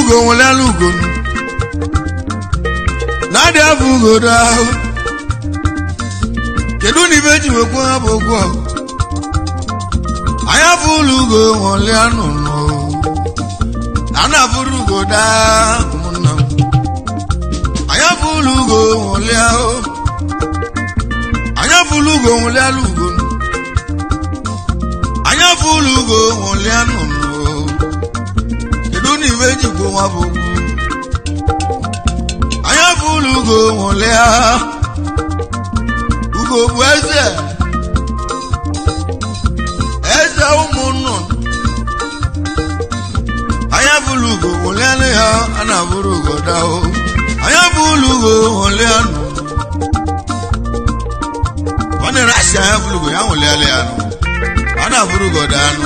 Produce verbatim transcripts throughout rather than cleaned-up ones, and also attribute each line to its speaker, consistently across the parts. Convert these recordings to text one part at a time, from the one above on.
Speaker 1: ugo nwelelu ugo na dị afọ ugo daa kedu na ibe ji wekwa ha bụ okwu anya fụlụ ugo nwelelu nọ na na fụrụ ugo daa ụmụnna m anya fụlụ ugo nwelelu anya fụlụ ugo nwelelu ugo anya fụlụ ugo nwelelu ni veji ko wa bogu anya fulu go wolea ugo bweze eza umunu anya fulu go wolea le ya ana buru go dawo anya fulu go wolea no wane rashi anya fulu go ya wolea le ya no ana buru go dawo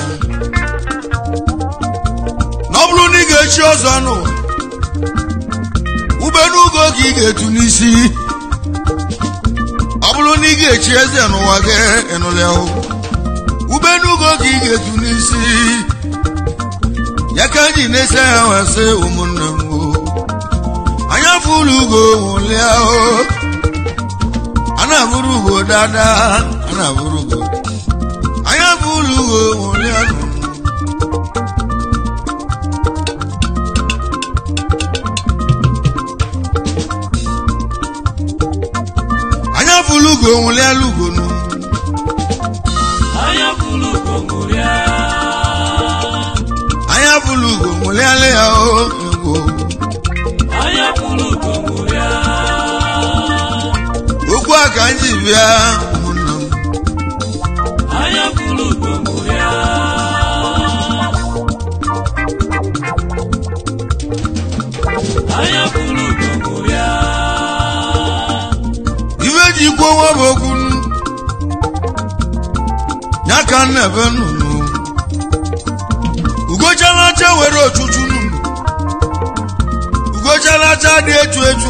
Speaker 1: Noblu ni ga-echi ọzọ nụ ube n'ugo ka ị ga-etu n'isi ọ bụrụ na ị ga-echi eze n'ụwa gị ịnụlịa ube n'ugo ka ị ga-etu n'isi ya ka ji na-ese ya nwasị ụmụnne m anya fụlụ ugo nwụlịa a na-abụrụ ugo dada a na-abụrụ ugo anya fụlụ ugo nwụlịa nụ fulugo nwule lugo no aya fulugo nwule aya fulugo nwule ale ya o ego aya fulugo nwule ogwa ka nji bia munno aya fulugo nwule aya fulugo nwule Igbo wa bogun nyaka nebe nunu ugo jala cha were ochuchu nunu ugo jala cha dị echu echu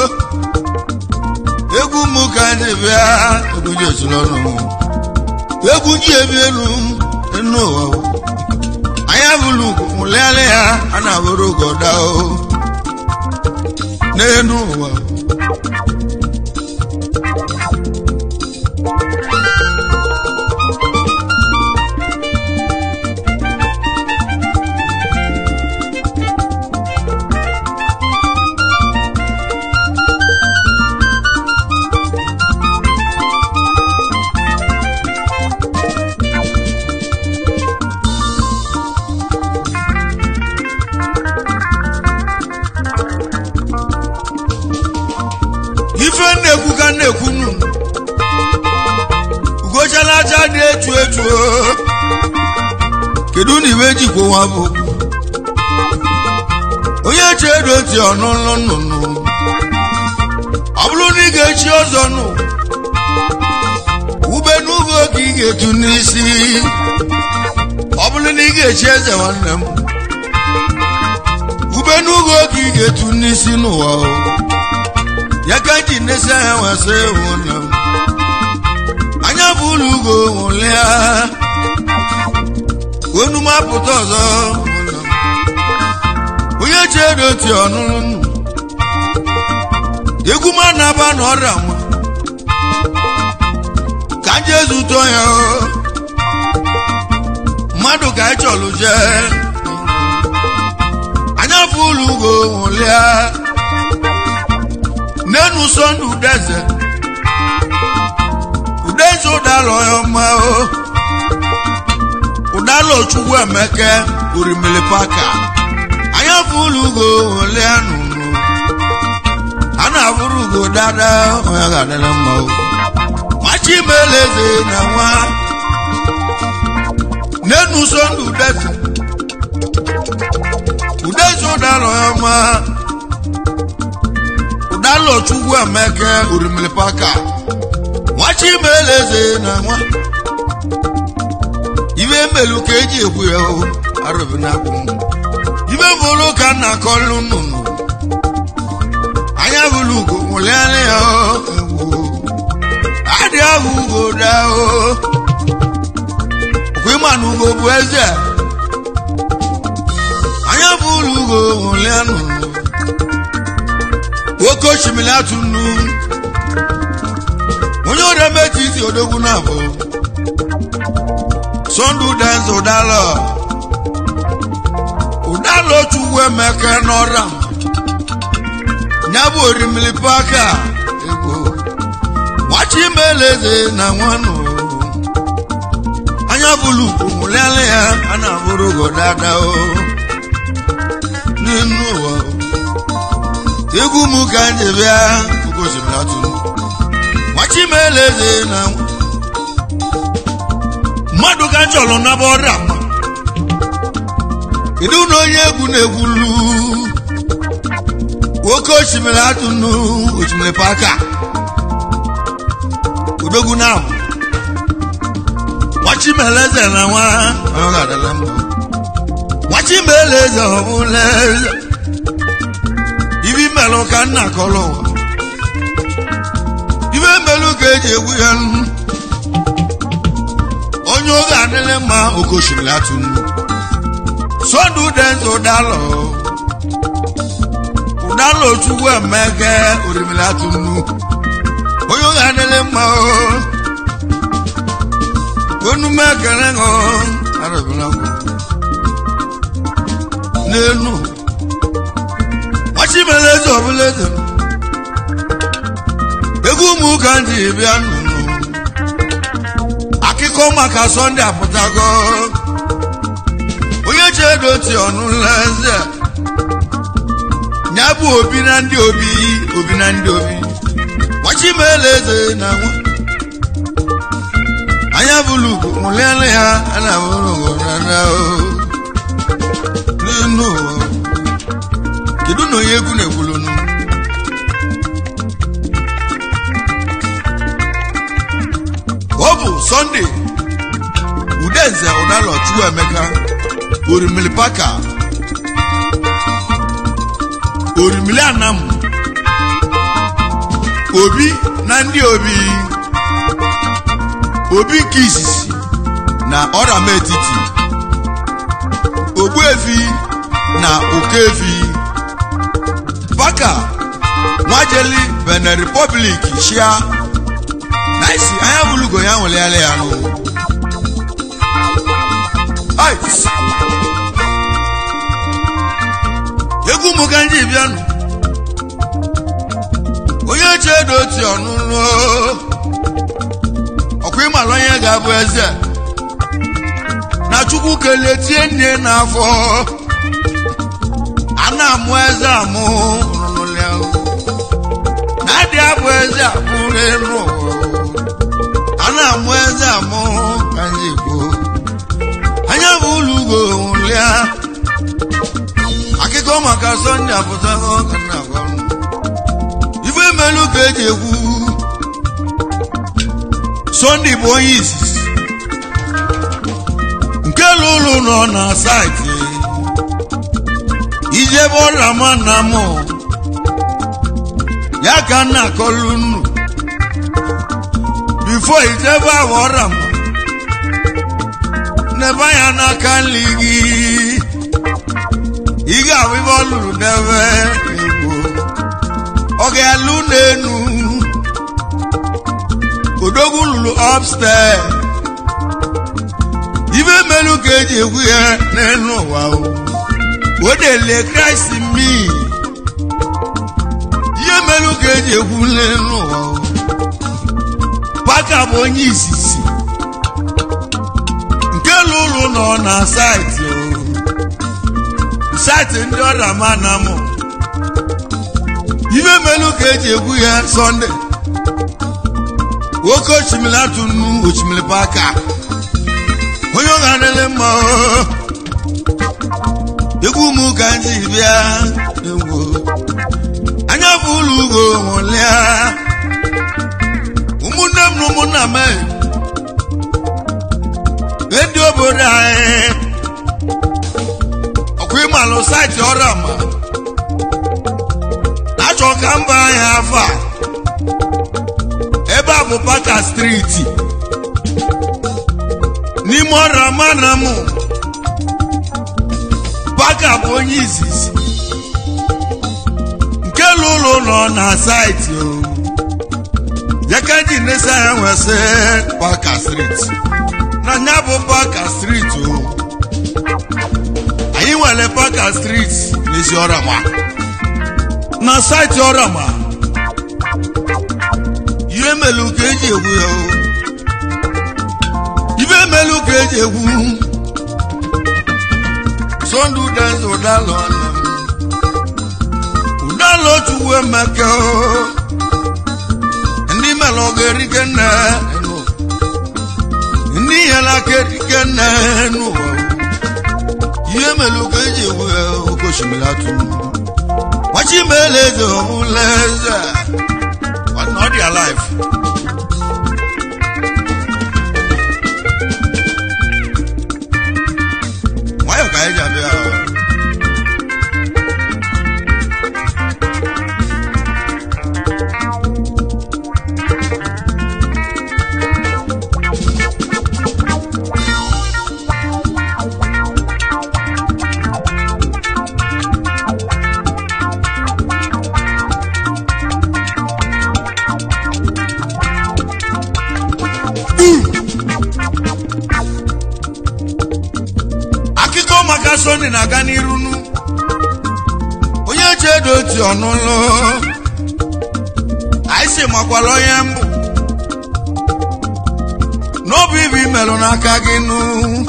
Speaker 1: egwu mu ka ndị bịa egwu ji esolo nunu egwu ji ebi elu enu ụwa anya bulu mulele ya ana buru goda o n'enu ụwa dị echu echu kedu na iwe ji ko wa bụ onye chedo ti ọnụnụ nnụnụ ọ bụrụ na ị ga-echi ọzọ nụ ube n'ugo ka ị ga-etu n'isi ọ bụrụ na ị ga-echi eze nwanne m ube n'ugo ka ị ga-etu n'isi n'ụwa ya ka ji nesi anya nwasị nwanne m anya fụlụ ugo nwụlịa onu ma pụta ọzọ onye chedo ti ọnụnụ egwu ma na-aba n'ọrịa nwa ka Jesu tụọ ya mmadụ ka ịchọlụ jee anya fụlụ ugo nwụlịa n'enu sọndụ udeze udeze ụdalọ ya ọma o ụdalọ Chukwu Emeke Urimili Paka anya fụlụ ugo nwụlịa nụnụ a na-abụrụ ugo dada onye ga-adịrị mma o machi meleze na nwa n'enu sọndụ udeze udeze ụdalọ ya ọma ụdalọ Chukwu Emeke Urimili Paka machi meleze na nwa ibe melu ka eji ekwu ya o arụbi na akpụ ibe bụrụ ka nna kọlụ nnụnụ anya bụrụ ugo nwụlịara ya egwu adị ahụ ugo daa o okwu ịma na ugo bụ eze anya bụrụ bulugo olianu woko shimilatu nu onyo de metiti odogun na bo sondu dance odalo odalo tuwe meke nora nyabu orimili paka ego wachi meleze na nwanu anya bulugo oliale ya ana burugo dada o nínú wa egu mu kanje bia ko simlatu wachi meleze na madu kanjolo na bora idu no yegu na egulu woko simlatu nu ochimle paka odogu na wachi meleze na wa ala dalambo wachi meleze obuleze ibi melo kanna kolo ibe melo keje wuyan onyo ga dele ma okoshimilatu so do denzo dalo udalo tuwe mege orimilatu onyo ga dele ma onu mege ngo arabuna nenu wachi meleze obuleze egu mu kandi bianu akiko maka Sunday aputago oye chedo ti onu leze nyabu obi na ndi obi obi na ndi obi wachi meleze na nwa anya bulugu mulele ha ana bulugu na o no kidu no yegu na egulunu obu Sunday udenze onalo tuwa emeka orimili paka orimili anam obi na ndi obi obi kisisi na ora metiti ogbuefi na okefi paka nwajeli Benin Republic shia nice anya bulugo ya nwele ale ya no ai egu mu kanji bianu oye chedo ti onu no okwi maloye ga bu eze na chukwu kele tie nne na afọ ana mu eze amu nule na di abu eze amu renu ana mu eze amu kanji go anya bulugo ulia akiko maka Sunday aputago kana go ife melu keje wu Sunday boys lulu no na site ije bora manamo ya kana kolunu before ije ba woram ne baya na kan ligi iga wi bolulu newe ego oge alu nenu odogulu upstairs ibe melu keje wuye nenu wa o wode le Christ mi ye melu keje wu nenu wa o paka bonyi isisi nke lulu no na site o site ndi ora manamo ibe melu keje wuye Sunday woko chimilatu nu ochimile paka onyo ganele mo egu mu kanji bia ewo anya bulugo molia umunam no muname endi oboda e okwi malo site orama acho kamba ya fa eba bu Paka street ni mo ramanamu Paka bụ onye izizi nke lụlụ nọ na saịtị o Jekaji nesa ya nwese Paka Street na nya bụ Paka Street o anyị nwere Paka Street n'isi Orama na saịtị Orama ihe melu ka eji egwu ya o ibe melu ka eji egwu Sondu dance udalo udalo tuwe maka ndi melo geri kena ndi yala geri kena no ye melo keje we ko shimilatu wachi melezo muleza but not their life why you guys are there Sonde na gani runu onye chedo ti onulo aise makwalo yambu no bibi melo na kagi nu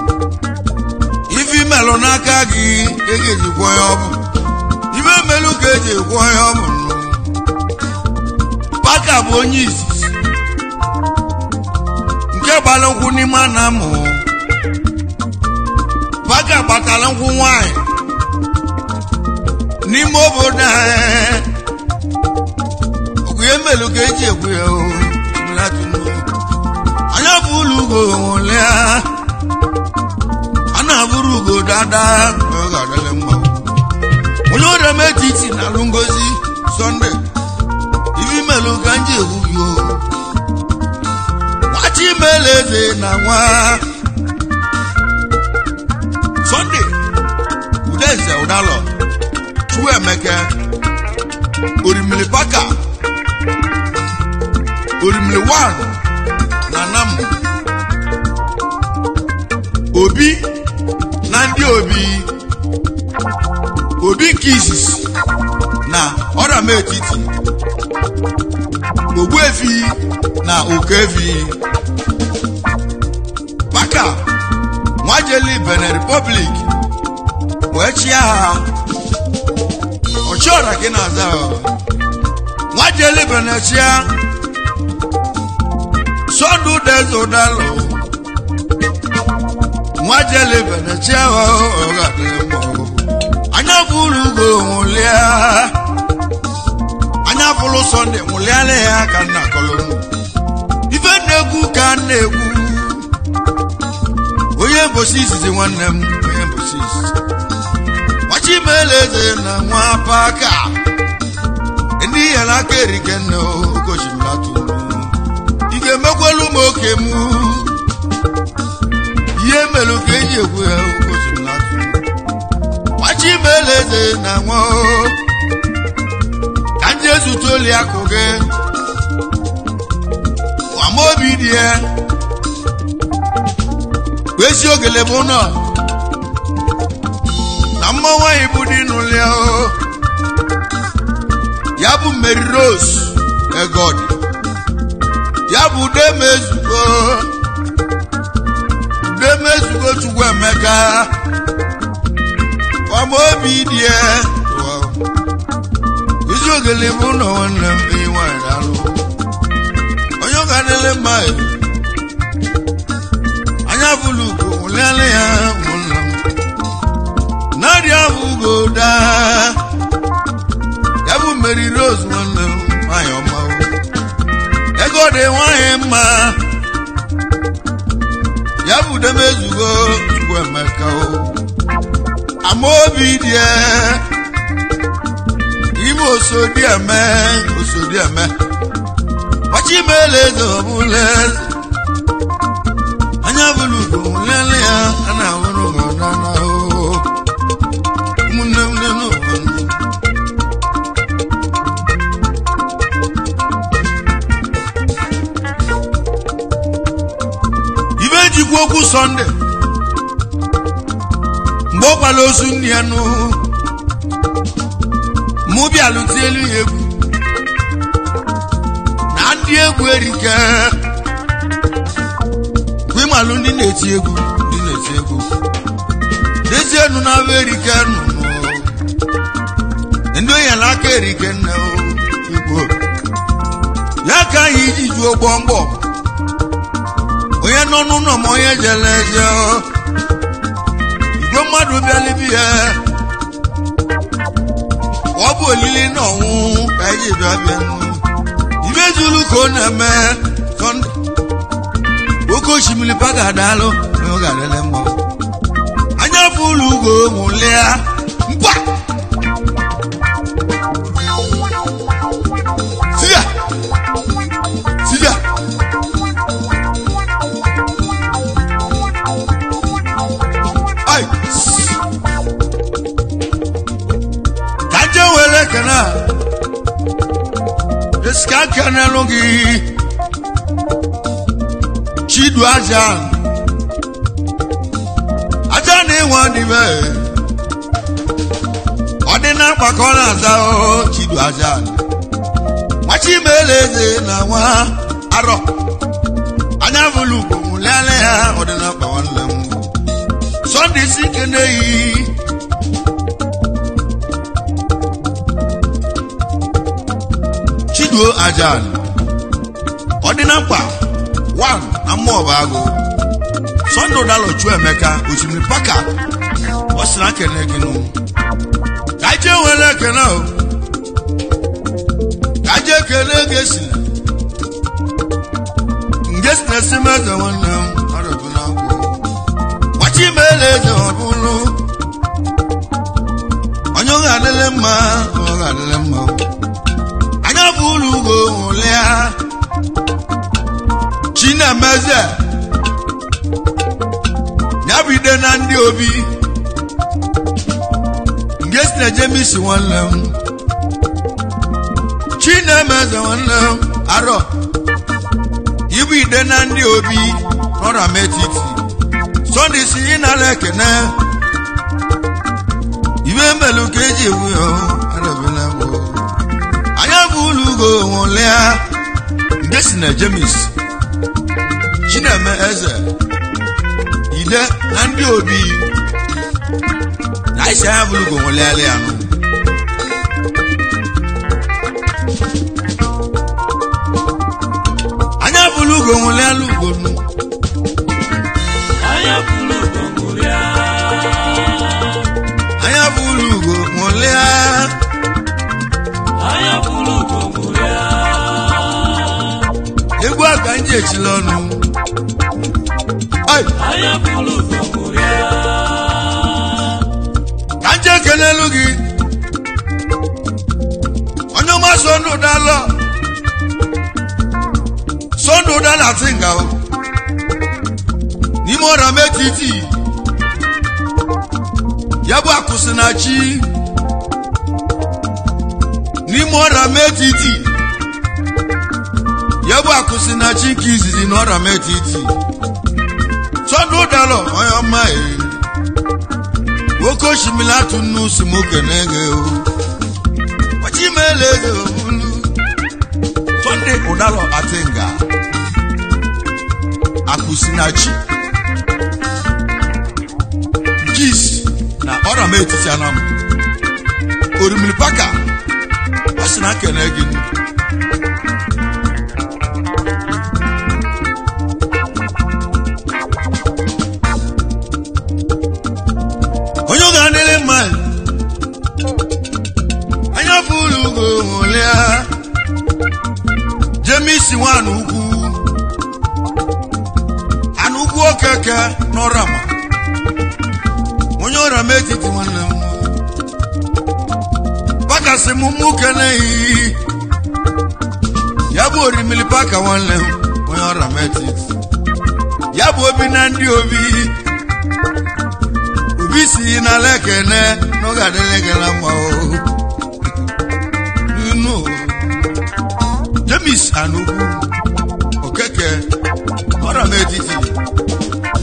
Speaker 1: ifi melo na kagi egeji kwo yobu ibe melu keje kwo yobu Paka bụ onye izizi nke balonku ni manamu Paka batala nku nwanyị n'ime obodo anyị okuye melu ka eji egwu ya o anya bụrụ ugo nwụle a na-abụrụ ugo dada ọ ga-adịle mma onye ọrịa metiti na alụ ngozi Sunday ibi melu ka nji egwu gị o wachi meleze na nwa Sunday udeze udalo tuwe meke orimili Paka orimili one na namu obi na ndị obi obi kizis na Orama etiti Ogbuefi na Okefi Paka Mwajeli Benin Republic wechia ochora kinaza Mwajeli Benetia Sondu dezo dalo Mwajeli Benetia ogademo anya fulu go mulia anya fulu Sunday mulia le ya kana kolonu ife negu kan negu oye bosisi nwannem oye bosisi wachi meleze na nwa Paka ndi yala keri keno ko shimlatu ige mekwelu moke mu ye melu keje ku ko shimlatu wachi meleze na nwa kanje zutoli akoge wa mobi die wesi ogele bono na mmawa ibudi nulia o yabu Mary Rose egod yabu demezugo demezugo chugwa Emeka wa mobi die wesi ogele bono wana iwa dalu onyo ganele mai anya bulugo mulele ya mulam nadia bugo da yabu Mary Rose wana ayo ma ego de wan ma yabu de mezugo chugwa Emeka o amobi die ibo so die me so die me wachi melezo mulele anya bulugo mulele ya ana wono na na o jikwa okwu Sunday mgbe ọ gbara ozu nne ya nụ mụ bịa lụtielu ya egwu na ndị egwu erike kwe malụ ndị na-eti egwu ndị na-eti egwu dezie nụ na abụ erike nụ ndị onye n'aka erike nne igbo ya ka anyị iji juo gbọmgbọ onye nọ n'ụlọ ma onye jere eje igwe mmadụ bịala ibi ya ọ bụ olili na ọnwụ ka anyị ji bịa bịa ibe zuru ka ọ na-eme Sunday oke osimiri paga adaalụ na ọ ga-adịle mma anya afọ ụlọ ugo nwụlịa mkpa siya siya ai kaje wele kana eska kana longi chidu aja aja ni won di be odina pakona za o chidu aja wachi meleze na wa aro anya vulu ko mulale ha odina pa wan lem Sunday sikene yi chidu aja odina pa one amo bago Sunday dalo chu Emeka osimiri paka osina kene ginu kaje wele kene o kaje kene gesi ngesi na sima za wana arabuna ko wachi meleze obulu onyo ganele ma o ganele ma anya bulu go olea China meze nyabide na ndị obi ngesi na jemisi wanlam China meze wanlam aro ibide na ndị obi nora metiti Sunday si na lekene ibe melu keji ewu arabela mo anya bulu go wonlea ngesi na jemisi Chineme eze ile na ndị obi na Aisha ya bulu go wonlele anu anya bulu go wonlele ugonu anya bulu go wonlele anya bulu go wonlele anya bulu go wonlele egwu aka nje echilonu anya bulu gogoria kanje kenelu gi onyo ma sonu dalo sonu dala tinga o ni mo ra metiti yabu akusinachi ni mo ra metiti yabu akusinachi kizizi no ra metiti Sunday dalo oyo mai woko shimila tunu simoke nege o wachi meleze obulu Sunday udalo atenga akusinachi gis na ora meti chanam orimili paka wasina kenege anya fulu go olea jemisi wanu ugwu anu ugwu okeke n'orama onye ora metiti nwanne m pakasi m mụ keneghị ya bụ orimili paka nwanne m onye ora metiti ya bụ obi na ndị obi Bisi na lekene no ga dele gela mo no Jamis anugu okeke ora mediti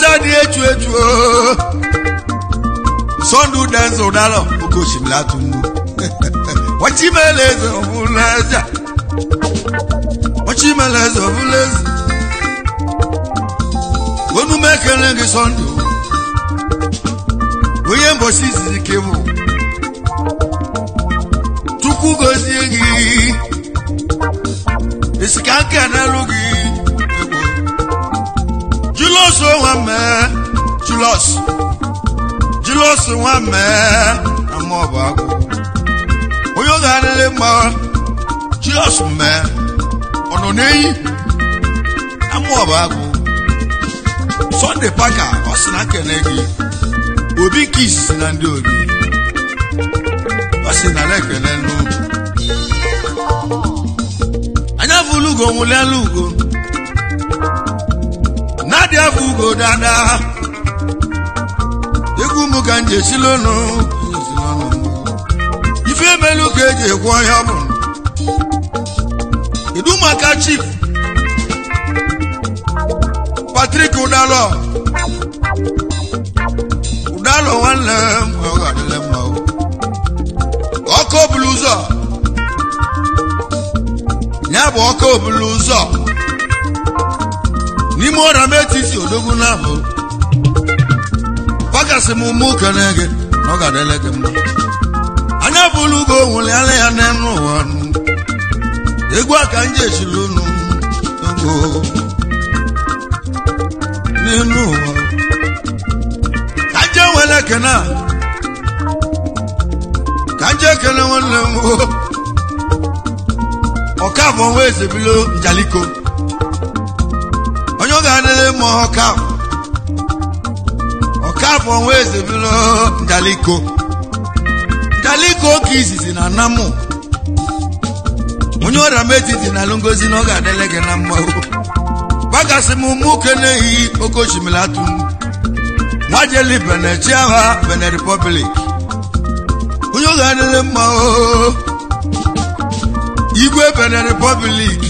Speaker 1: ọcha dị echu echu Sunday dance ụdara oke osimiri atụ nnu Wachimeleze ọbụleze Wachimeleze ọbụleze Onu mekele gị Sunday onye mbosi izizi kebụ Chukwu gozie gị esika nke n'elu gị Julius nwamme Julius Julius nwamme amaọbụ agụ onye ga adịrị mma Julius mme ọnọ n'eyi amaọbụ agụ Sunday Parker ọ sị na nkene gị obi nke isisi na ndị obi ọ sị na lekele n'obi anya fụlụ ugo nwụlịala ugo na-adị afọ ugo dada egwu mụ ka nje silonu ife emelu ka eji ekwu ọhịa ọ bụrụ kedu maka chief Patrick Udalo Udalo nwanne m ọ ga-adịle mma ọkụ obulu ụzọ ya bụ ọkụ obulu ụzọ n'ime ọra m etiti odogwu n'abụ pakasị m ụmụ kene gị na ọ ga-adịle gị mma anya bụlụ ugo nwụlịala ya n'elu ụwa egwu aka nje echiri unu n'elu ụwa ka nje nwere ekene ka nje ekele nwanne m ọkafọ nwa ezebilo njaliko onye ọ ga-adịrị mma ọkafọ ọkafọ nwa ezebilo njaliko njaliko ka izizi na namụ onye ọrịa metiti na alụ ngozi na ọ ga-adịrị gị na mma gbagasị m ụmụ kenehi oke osimiri atụ nwajeli Benin Chiaha Benin Republic onye ọ ga-adịrị mma igwe Benin Republic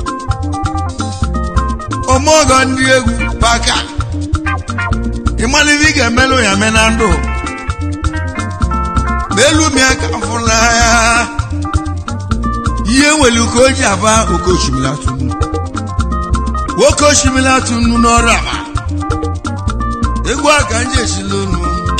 Speaker 1: ọmọgọ ndị egwu Parker ịmalive ị ga-emelụ ya me na ndụ ma elu m ya ka fụla ya ihe nwere uko o ji aba oke osimiri atụ nwoke osimiri atụ nnu n'ọrụ ama egwu aka nje esila unu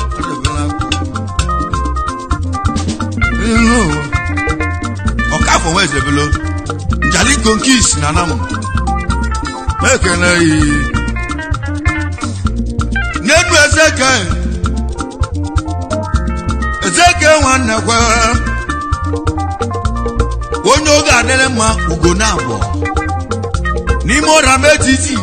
Speaker 1: ọkafọ nwa ezebelo njaliko nke isi na namụ ekene yi n'edu ezeke ezeke nwanne kwe onye oge adịrị mma ugo na abụọ n'ime ọra m etiti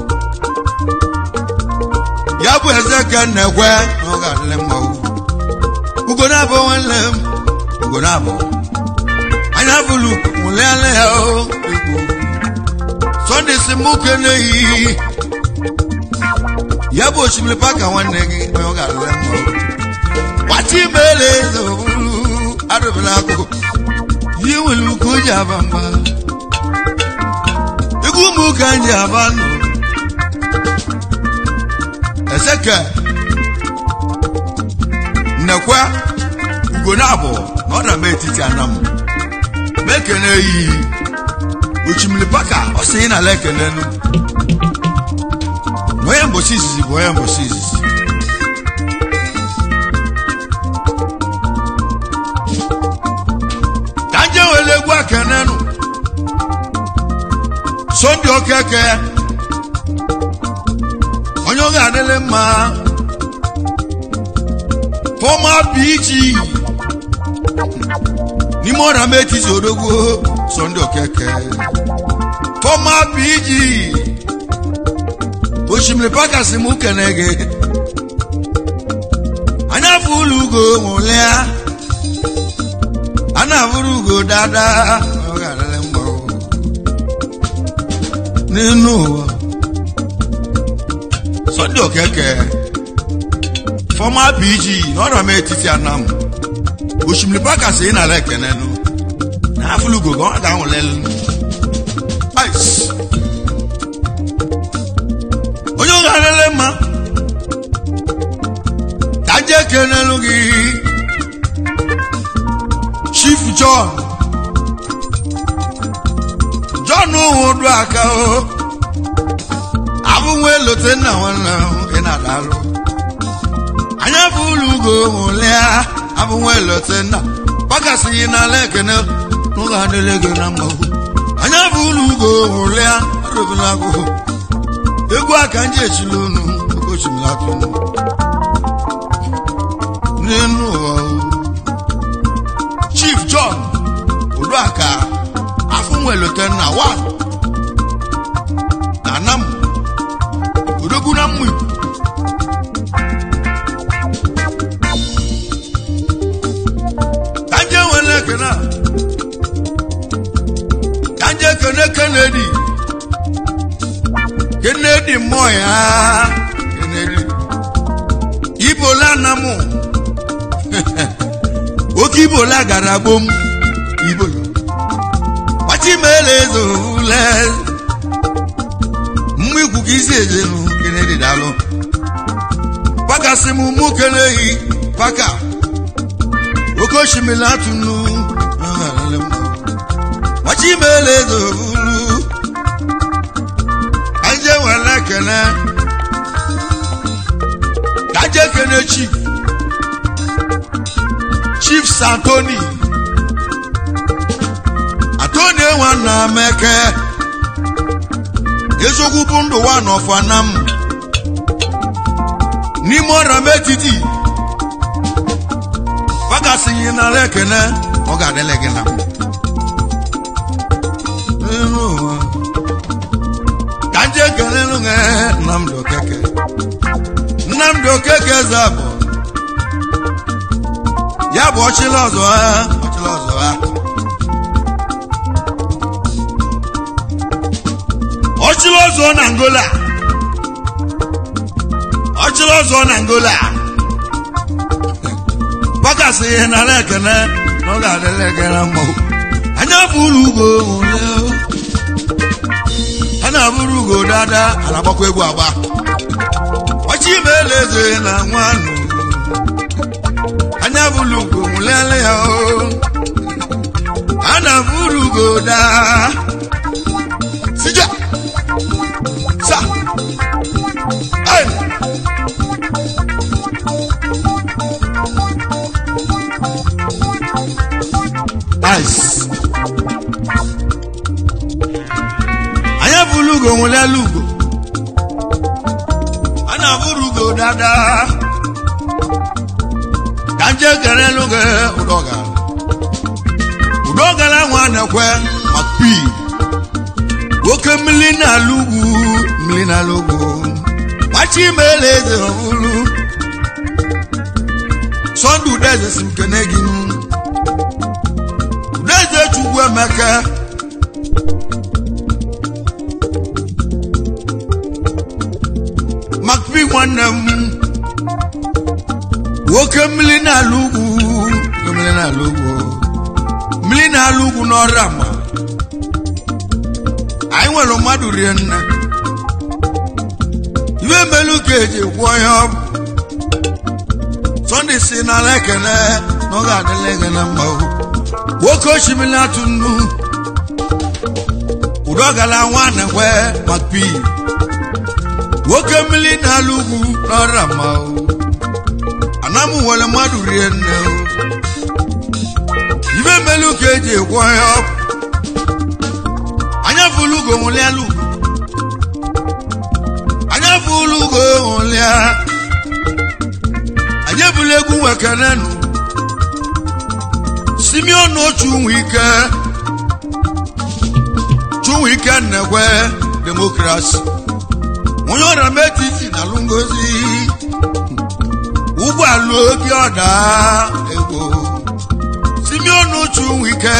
Speaker 1: ya bụ ezeke nnekwe na oge adịrị mma ugo na abụọ nwanne m ugo na abụọ anya bụlụ nwụlịala ya o Sunday si mụ kenehi ya bụ osimiri Parker nwanne gị na ọ ga-adịrị mma Wachimeleze obulu adụbela akụkụ ihe nwere uko ji aba mba egwu ụmụ ụka nji aba ndụ Ezeke nnekwe ugo na abụọ na ọ dama etiti anam mekene yi osimiri Parker ọ sị na ala ekene nu onye mbosi izizi bụ onye mbosi izizi ka nje wele egwu akene nu Sunday Okeke onye ọ ga-adịrị mma former P G n'ime ọra m etiti odogwu Sunday Okeke former P G osimiri Parker si mụ kene gị anya fụlụ ugo nwụlịa a na-afụrụ ugo dada ọ ga-adịrị mma n'elu ụwa Sunday Okeke former P G n'ọra m etiti anam osimiri Parker si na ala ekene nu na afụlụ ugo ka ọ ga-anwụlelu onye ọ ga-adịrị mma lugi Chief John John Owodu aka o abunwe lote na wana ina dalo anya bulugo olea abunwe lote na pakasi na lekene nuga nelege na mbo anya bulugo olea robinago egu aka nje chilunu ko chimlatu nenu Chief John Owodu aka afunwe lote na wa anam odoguna mu kanje wele kana kanje kene Kennedy Kennedy moya Kennedy Ibola namu okibola garabom Ibola Pati melezo le mwi kukizeje no Kennedy dalo paka simu mukelehi paka okoshimilatu nu Pati melezo lu anje wala kana kaje kene chief Chief Santoni Atoni wana meke Yesogu bundu wana ofanam Ni mora metiti Waka sinyi na lekene Oga de legena Kanje kene lunge Namdo keke Namdo keke zabo Yabo ochilozo ha Ochilozo ha Ochilozo na Angola Ochilozo na Angola Paka se na lekene no ga de lekene mo anya burugo leo ana burugo dada ana gbakwa egwu agba Ochi meleze na nwanu anya burugo lele ya o ana burugo da sija sa ay nice anya burugo mule lugo ana burugo dada kanje gere lugo udoga udoga la nwana kwe mapi woke milina lugu milina lugu machi meleze ulu sondu deze simkenegi deze chugwe meke makpi mwanem woke milina lugu milina lugu milina lugu no rama ai nwelo madu rienne iwe melu keje kwoyo Sunday sina lekene no ga de lekene mbawo woko shimila tunu udogala wana kwe makpi woke milina lugu no rama anamu wala madu rienne iwe melu keje kwoyo anya fulugo mule lugu anya fulugo mule anya bulegu wakananu Simeon ochu wike chu wike nekwe democracy Monyora metiti na lungozi Ugwa logi oda ego Simeon ochu wike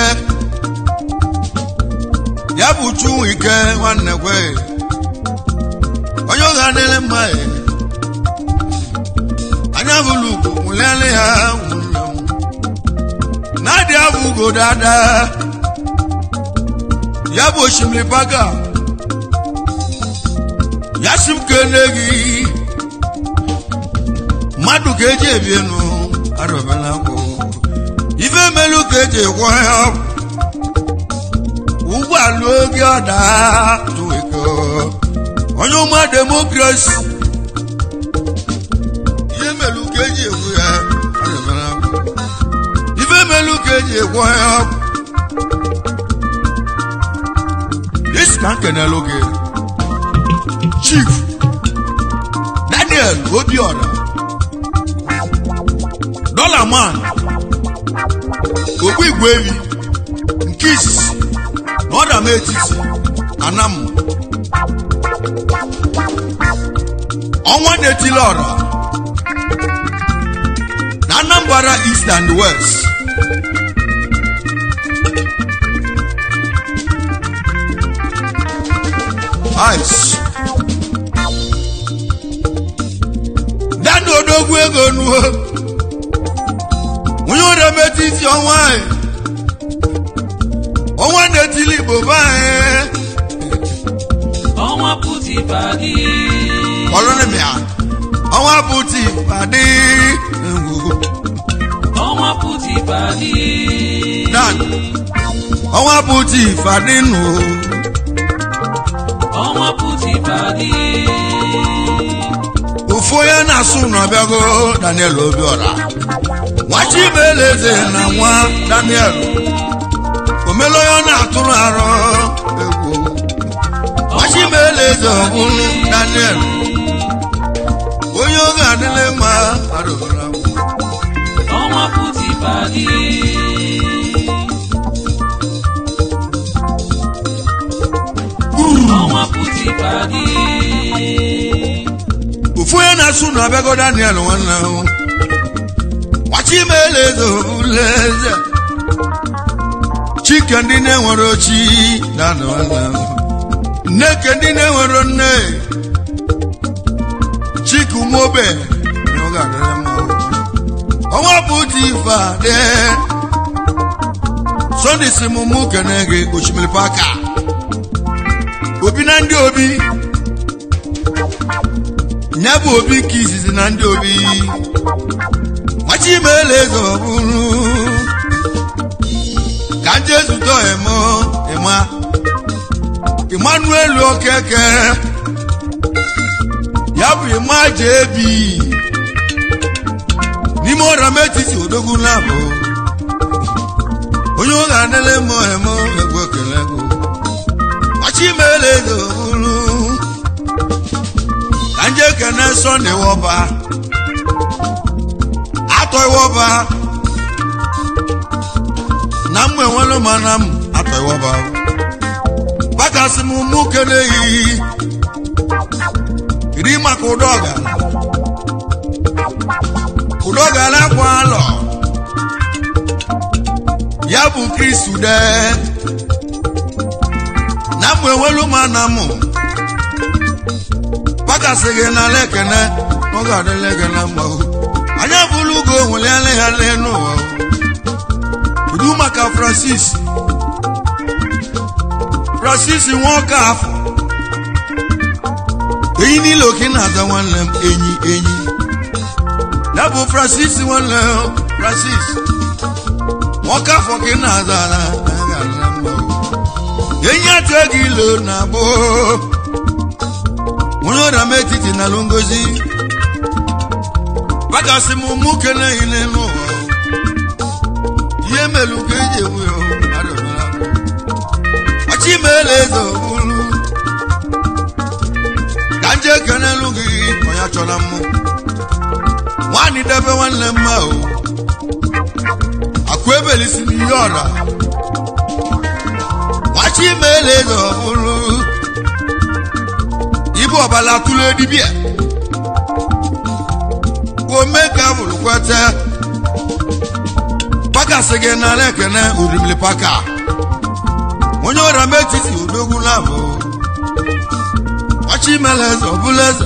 Speaker 1: Yabu chu wike wanekwe Monyora nele mae Anya bulugu mulele ya Nadia bugo dada Yabo shimli baga Yasim kenegi Madu keje bienu arụbela kwụ ife melu ka eji kwọ ya ụgbọala oge ọda tụweko onye ụmụ demokrasi ihe melu ka eji ekwu ya arụbela kwụ ife melu ka eji kwọ ya this man kenelo ge Chief Daniel Obiora Dollar Man Ogbu Igwevi nke isisi n'ọda metiti Anam ọnwa netili ọra na Anambra East and West Ice Dani odogwu ego nuo onye ọda metiti ọnwa ọnwa netili Igbo bae
Speaker 2: ọnwa puti padi
Speaker 1: ọlọ́nìmíà ọnwa puti padi
Speaker 2: ọnwa puti padi
Speaker 1: Dan ọnwa puti padi nù
Speaker 2: ọnwa puti padi
Speaker 1: ofu onye na-asụ n'ọbịago Daniel Obiora Nwachibeleze na nwa Daniel omeloyo na-atụrụ arọ egwu Nwachibeleze ọbụrụ Daniel onye oge adịle mma arụbara
Speaker 2: ọnwa puti padi ọnwa puti padi
Speaker 1: ofu onye na-asụ n'ọbịago Daniel nwanne ahụ Nwachibeleze ọbụleze Chike ndị na-enwere ochi Daniel nwanne ahụ Nneke ndị na-enwere nne Chike umobe n'oge adịle mma ọnwa puti padi Sunday si mumu kenege Oshimili Paka Obi na ndị obi Nyabu obi ka izizi na ndị obi Nwachibeleze ọbụrụ ka ndị ezutọ emo ema Emmanuel Okeke ya bụ ịma jebi n'ime ọra metiti odogwu labụ onye ọ ga-adịle mọ emo egwu ekele ego Nwachibeleze ọbụrụ ka nje kene Sunday Woba atọ Woba na mgbe nwere mana m atọ Woba bakasị m mụ kene yi iri maka ụdọga ụdọga lakwa alọ ya bụ Chris Ude na mgbe nwere mana m bakasị gị na lekene n'oge adịle gị na mma anya bụrụ ugo nwere aleghale n'ụwa udu maka Francis Francis nwoke afọ enyi niile oke na-aza nwanne m enyi enyi ya bụ Francis nwanne m Francis nwoke afọ ka ị na-aza ala enyi atụ ego ilo na abụ onye ọrịa metiti na Ngozi bakasị m mụ kene ile n'ụwa ihe melu ka eji enwe arụbara Nwachibeleze ọbụrụ ka nje kenelu gị onye chọrọ mmụ nwanyị debe nwanne mma o akụ ebelisi n'ihe ọra Nwachibeleze ọbụrụ ibu ọbala tụlụ edibia ome ka bụrụ kwete bakasị gị na lekene Oshimili Paka onye ọra metiti odogwu labụ Nwachibeleze ọbụleze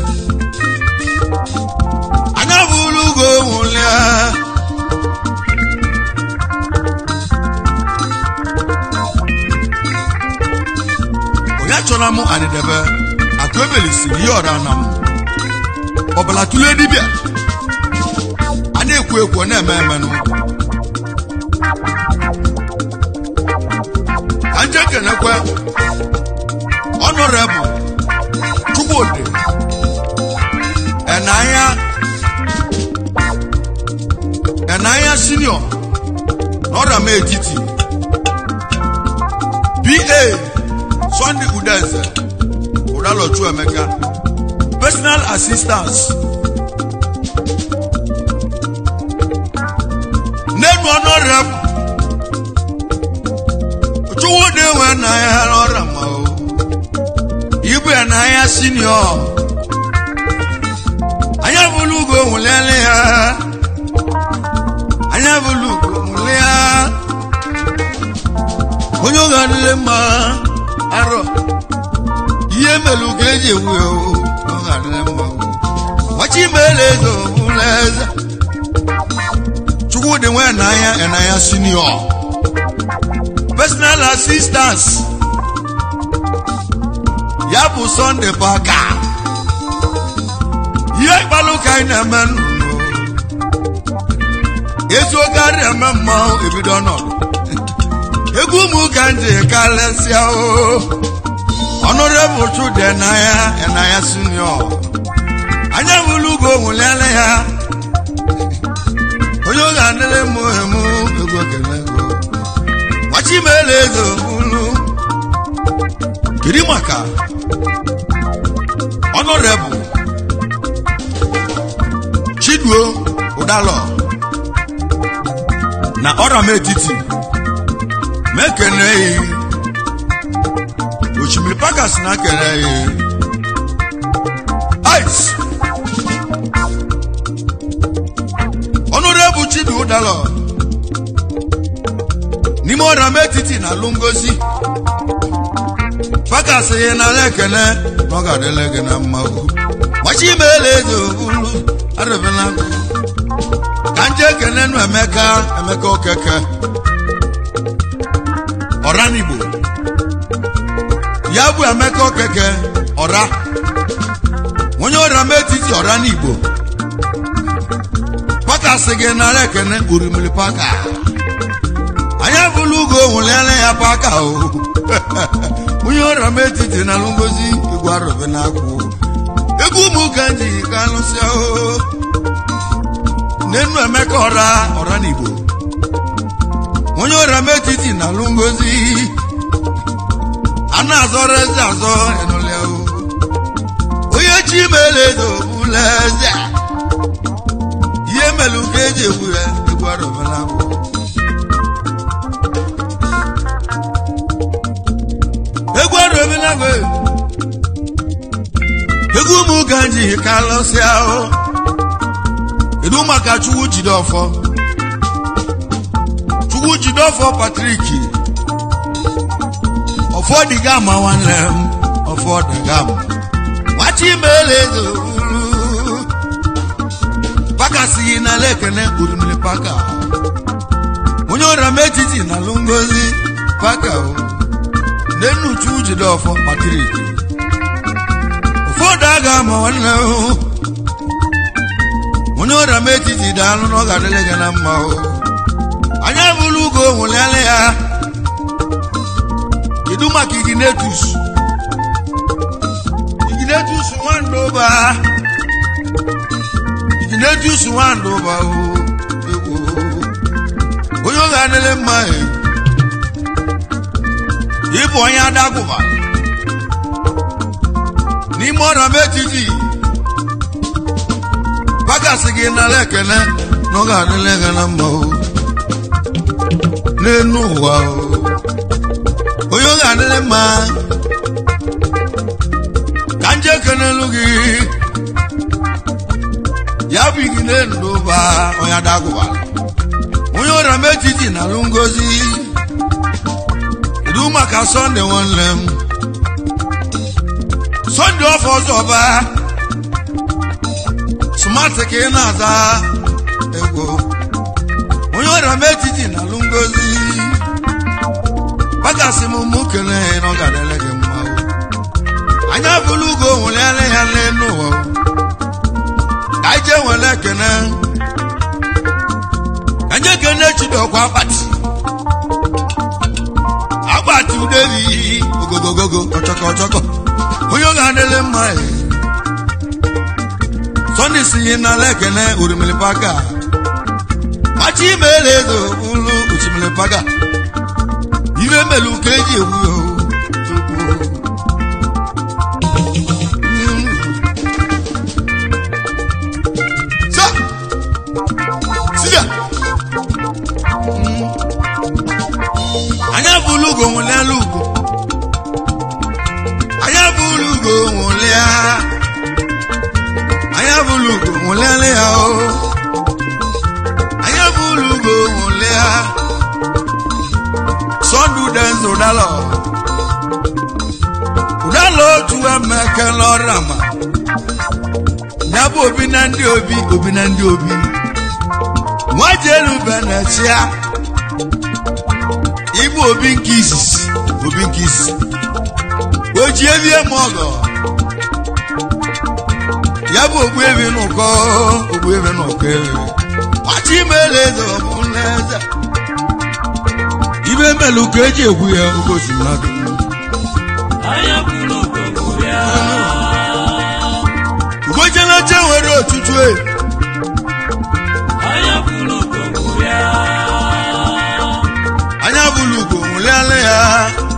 Speaker 1: anya bụrụ ugo nwụlịa onye chọrọ mụ anịdebe akụ ebelisi ihe ọra na m ọbala tụlụ edibia a na-ekwu na-ekwu ekwu na-eme emenụ anje kenekwe honorable Chukwudi Enaya Enaya senior Nora Metiti B A Sunday Udeze Udalo Chuemeka personal assistance Name honorable Chukwudi Enaya Nora Mao Ibu Enaya senior Anya bulugo mulele ya Anya bulugo mulele ya Onyo ganile ma aro Iye meluge je uyo Ganile ma Wachi melezo muleza Chukwudi Enaya Enaya senior personal assistance Yabu Sunday Baka Ye balu kaina manu Yesu gari amamma ebidono Egu mu kanje kalesia o Honorable Chukwudi Enaya Enaya senior Anya bulugo mulele ya Oyo ganele mu emu ego kenego Wachi melezo bulu Kirimaka Honorable Chidwo Udalo na Ora Metiti Mekene Ochimiri Pakas na kene Ice Honorable Chidwo Udalo Nimo Ora Metiti na Lungozi Pakas ye na lekene Noga de lekene mmagu Wachi melezo bulu Arabela Kanje kenenu Emeka Emeka okeke Oranibo Yabu Emeka okeke Ora Wonyo Ora Metiti Oranibo Paka sege na lekene Urimili paka Anya bulugo mulele ya paka o Wonyo Ora Metiti na Lungozi Igwa Arabela ku Egu mu kanji kanusia o Nenu Emeka Ora Oranibo Onyo Ora Metiti na Lungozi Ana azore zazo enole o Oye chimelezo buleze Ye melugeje buye Egu Arabela ku Egu Arabela ku Egu mu kanji kanusia o Edu maka Chukwu Jidofo Chukwu Jidofo Patrick Ofo digama wanlem Ofo digama Wachi melezo Paka si na lekene Urimili paka Onyo Ora Metiti na Lungozi Paka o Nenu Chukwu Jidofo Patrick Ofo digama wanlem Onyo Ora Metiti dalu no gadele gana mao Anya bulugo mulele ya Iduma kiginetus Kiginetus wandoba Kiginetus wandoba o Onyo gadele mae Ibo anya daguba Ni Ora Metiti Paka sigi na lekene Noga de lekene mbo Nenu wa Oyo ga de ma Kanje kene lugi Ya bigi nendo ba Oya daguba Onyo Ora Metiti na Lungozi Iduma ka Sunday wanlem Sunday of Ozoba Smart ke naza ego Onyo Ora Metiti na Lungozi Paka simu mukele no gadele ge mma Anya bulugo mulele ya lenu Kaije wele kene onye kene chidokwa akpati akpati udevi ogogogogo ọchọkọ ọchọkọ onye ọ ga-adịle mma Sunday sinye na lekene urimili paka machi imelezo ulu uchimili paka ibe melu keji ewu sa sida anya bulugo nwele lugo anya bulugo nwele anya bulugo nwele ya o anya bulugo nwele ya sondu denzo dalo udalo tuwe meke lorama nyabo obi na ndi obi obi na ndi obi mwajelu benechia ibu obi nkisi obi nkisi oji ebie mogo yabo ogbu ebi nuko ogbu ebi nuko wachi melezo bunleza ibe melu keji egwu ya ugosi mmadụ
Speaker 2: anya bulu gogo ya
Speaker 1: ugojela je nwere otutu e
Speaker 2: anya bulu gogo ya
Speaker 1: anya bulu go nwele ya